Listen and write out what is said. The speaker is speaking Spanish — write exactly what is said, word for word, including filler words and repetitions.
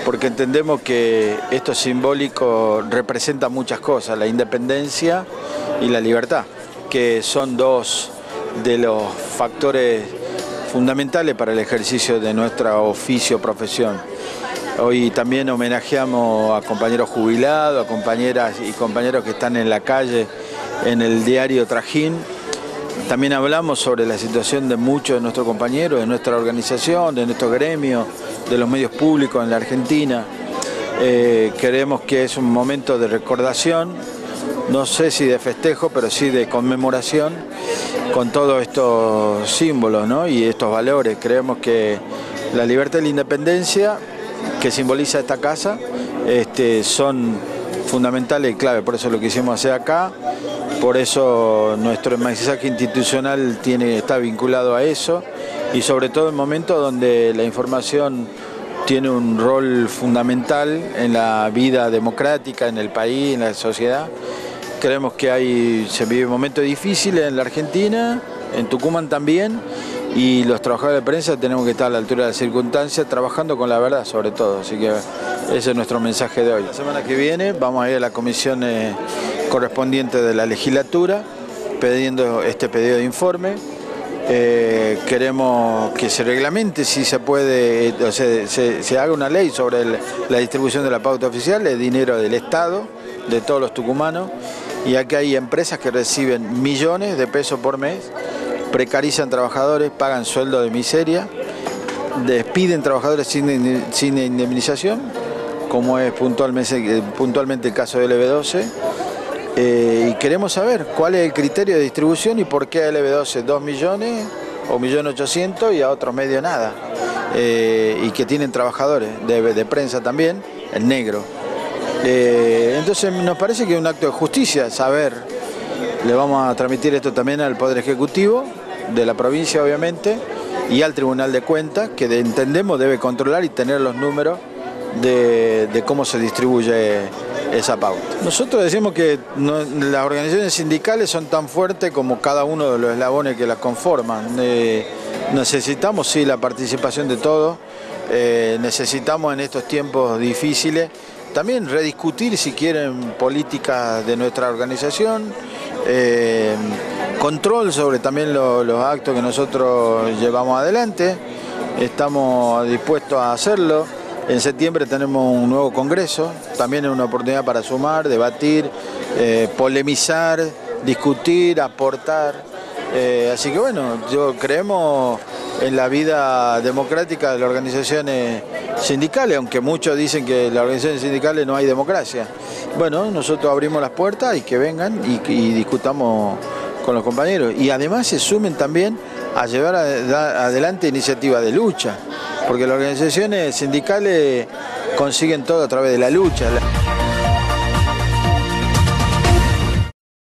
porque entendemos que esto simbólico representa muchas cosas, la independencia y la libertad, que son dos de los factores fundamentales para el ejercicio de nuestro oficio, profesión. Hoy también homenajeamos a compañeros jubilados, a compañeras y compañeros que están en la calle en el diario Trajín. También hablamos sobre la situación de muchos de nuestros compañeros, de nuestra organización, de nuestro gremio, de los medios públicos en la Argentina. Eh, creemos que es un momento de recordación, no sé si de festejo, pero sí de conmemoración con todos estos símbolos, ¿no? Y estos valores. Creemos que la libertad y la independencia que simboliza esta casa este, son fundamentales y clave, por eso lo quisimos hacer acá, por eso nuestro mensaje institucional tiene, está vinculado a eso y sobre todo en momentos donde la información tiene un rol fundamental en la vida democrática, en el país, en la sociedad. Creemos que hay, se vive momentos difíciles en la Argentina, en Tucumán también, y los trabajadores de prensa tenemos que estar a la altura de las circunstancias, trabajando con la verdad sobre todo, así que ese es nuestro mensaje de hoy. La semana que viene vamos a ir a la comisión eh, correspondiente de la legislatura, pidiendo este pedido de informe. Eh, queremos que se reglamente, si se puede, o sea, se, se haga una ley sobre el, la distribución de la pauta oficial, el dinero del Estado, de todos los tucumanos, y aquí hay empresas que reciben millones de pesos por mes, precarizan trabajadores, pagan sueldo de miseria, despiden trabajadores sin, sin indemnización, como es puntualmente, puntualmente el caso de L B doce, eh, y queremos saber cuál es el criterio de distribución y por qué a L B doce dos millones o un millón ochocientos y a otros medio nada, eh, y que tienen trabajadores de, de prensa también, el negro. Eh, entonces nos parece que es un acto de justicia saber. Le vamos a transmitir esto también al Poder Ejecutivo de la provincia, obviamente, y al Tribunal de Cuentas, que de, entendemos debe controlar y tener los números de, de cómo se distribuye esa pauta. Nosotros decimos que no, las organizaciones sindicales son tan fuertes como cada uno de los eslabones que las conforman. Eh, necesitamos, sí, la participación de todos, eh, necesitamos en estos tiempos difíciles también rediscutir, si quieren, políticas de nuestra organización, eh, control sobre también lo, los actos que nosotros llevamos adelante. Estamos dispuestos a hacerlo. En septiembre tenemos un nuevo congreso, también es una oportunidad para sumar, debatir, eh, polemizar, discutir, aportar. Eh, así que bueno, yo creemos en la vida democrática de las organizaciones sindicales, aunque muchos dicen que en las organizaciones sindicales no hay democracia. Bueno, nosotros abrimos las puertas y que vengan y, y discutamos con los compañeros. Y además se sumen también a llevar a, a, adelante iniciativas de lucha, porque las organizaciones sindicales consiguen todo a través de la lucha.